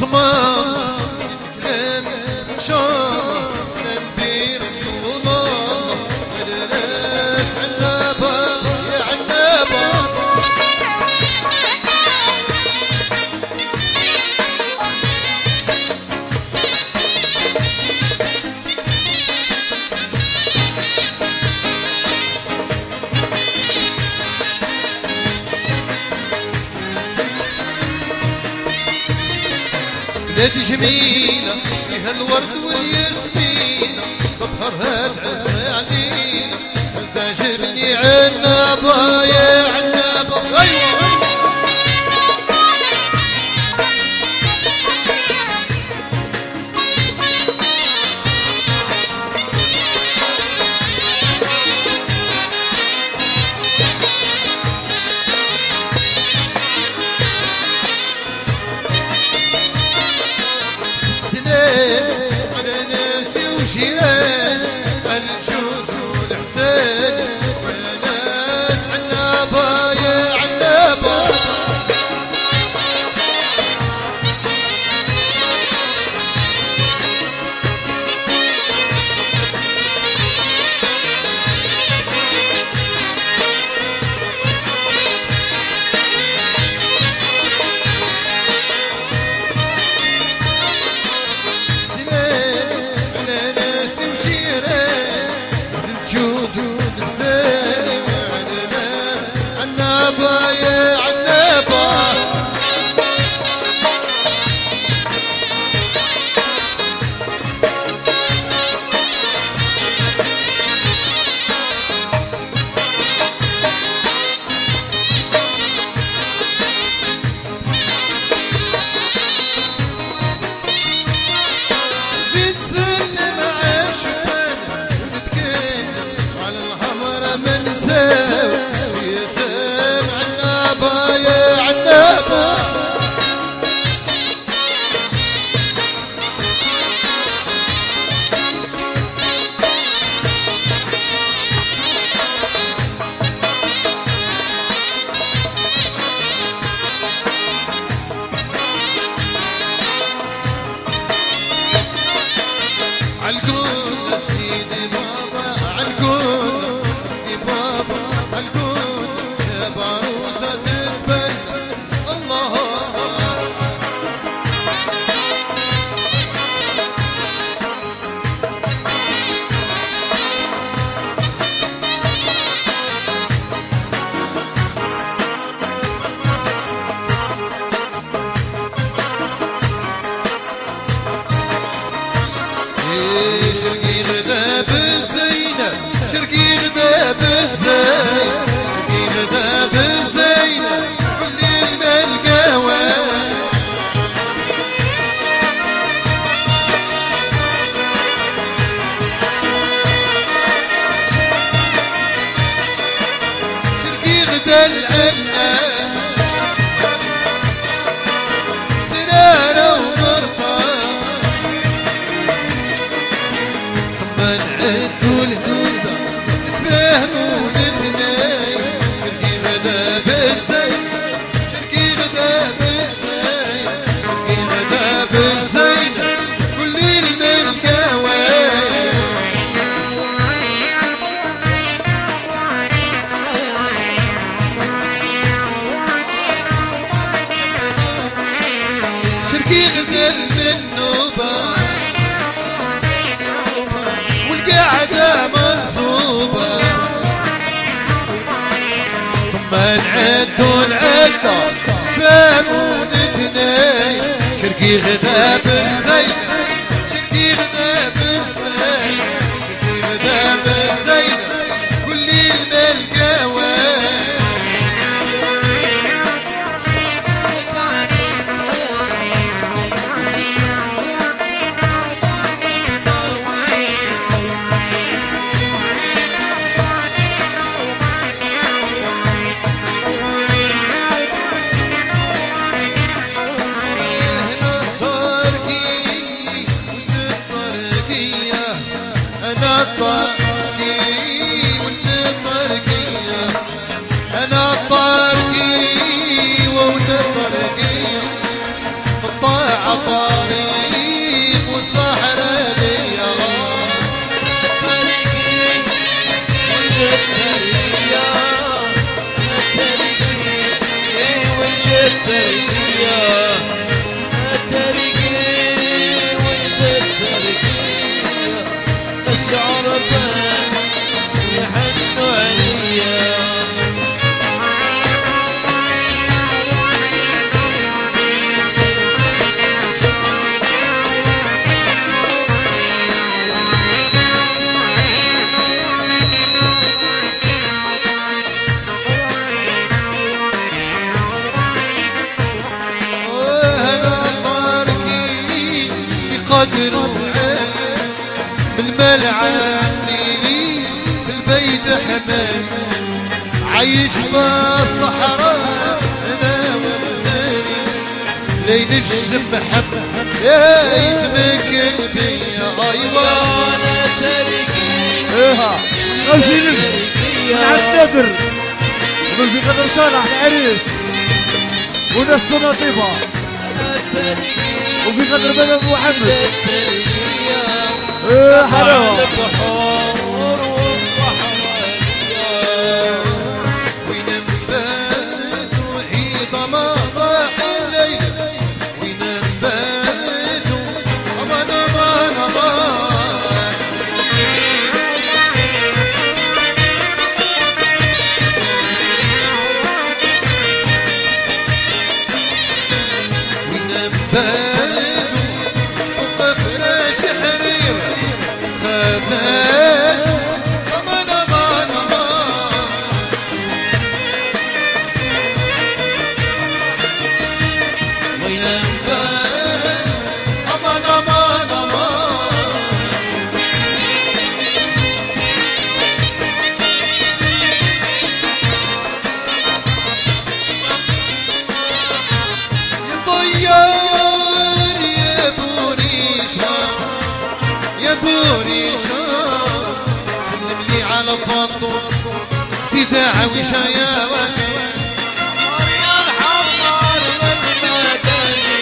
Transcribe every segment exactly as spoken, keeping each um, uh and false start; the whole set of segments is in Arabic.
صمام يتكلم شام ندير صولا الناس عنابة يا عنابة بلاد جميلة فيها الورد والياسمين ببهرها تعز علينا تعجبني عنابة يا عنابة أيوة على ناسي وجيران الجود والحسان يا ناس عنابة يا عنابة سالم علينا عنابة يا عنابة زيد سلم عاشقنا ونتكلم على الهمرة من ساوي يا سام عنابة يا عنابة عالكون سيدي بابا عالكون سيدي بابا عالكون يا باروسة تتبنى الله شرقي غدا بالزينة شرقي غدا بالزينة شرقي غدا بالزينة كل الملقاوة شرقي غدا العنة سنانة ومرطة عدوا الهدى نتفاهموا نتناي شرقي غدا بالزين شرقي غدا بالزين شرقي غدا بالزين كل الملقاوة شرقي غدا المنوبة والقعدة منصوبة ثم نعدوا العدة تفهموا نتناي شرقي غدا بالزين شرقي غدا بالزين شرقي غدا بالزين كل الملقاوة أنا الطارقي وانت الطارقية أنا الطارقي وانت الطارقية الطاعة دروعي بالملعب نيغي البيت حماي عايش بالصحراء انا ومزاني لين الشمحب يا يتمكن بيا ايوا انا تركي ايها غزيل عند نادر ومن في قدر صالح العريس وناس لطيفة وفي قدر بن ابو محمد ايه حلاوة البحور والصحراء وين نبات وحيد ما ضاع الليل وين نبات امان امان امان وين نبات وقفراش حرير خذات امان امان امان وين نبات امان امان امان يا طيار يا بوريشة يا بوريشة سلم لي على فاطمة زيد عويشة يا ولي يا الحمار والمدني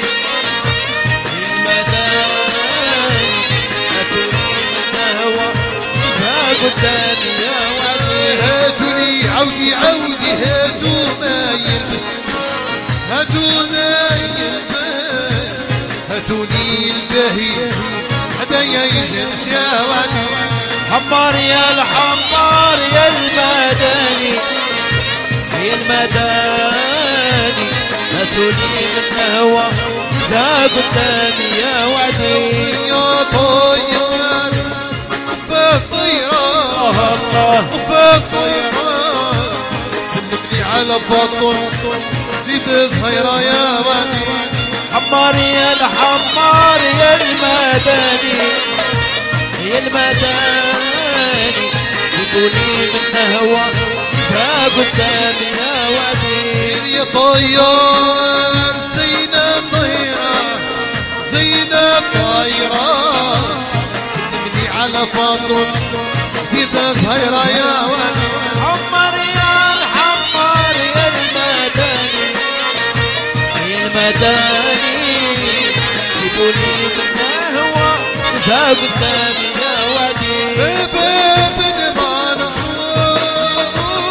المدني اتوني القهوة فيها قدامي يا ولي هاتوني عودي عودي هاتوا ما يلبس هاتوا ما يلبس هاتوني البهي هدايا يجلس يا ولي حمار يا الحمار يا المدني يا المدني هاتوني القهوة فيها قدامي يا ولي يا طيران وفاك طيران الله وفاك طيران سلمني على فاطمة زيد صغيرة يا ولي حمار يا الحمار يا المدني يا المدني يقولي من هوا فيها قدامي يا ولي يا طيار زينة طيرة زينة طيرة سلمني على فاطمة زيد صغيرة يا ولي حمار يا الحمار يا المدني يا المدني يقولي من هوا فيها قدامي يا ولي باب ما نصور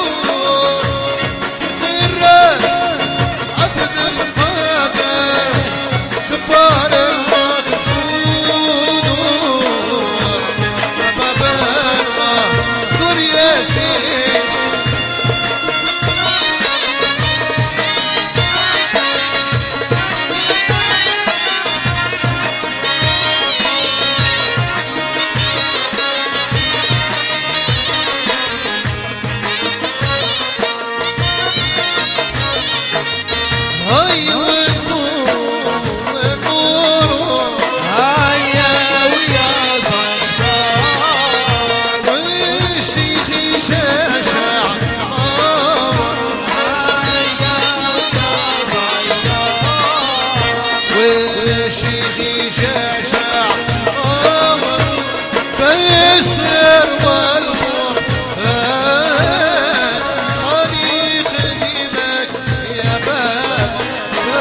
سر عبد القادر جبار المقصود باب ما زور ياسين هاي ونزور ونور هيا ويا صنفار والشيخ شاشع هيا ويا صنفار والشيخ شاشع فيسر والقرآن علي خدمك يا باب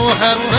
محمد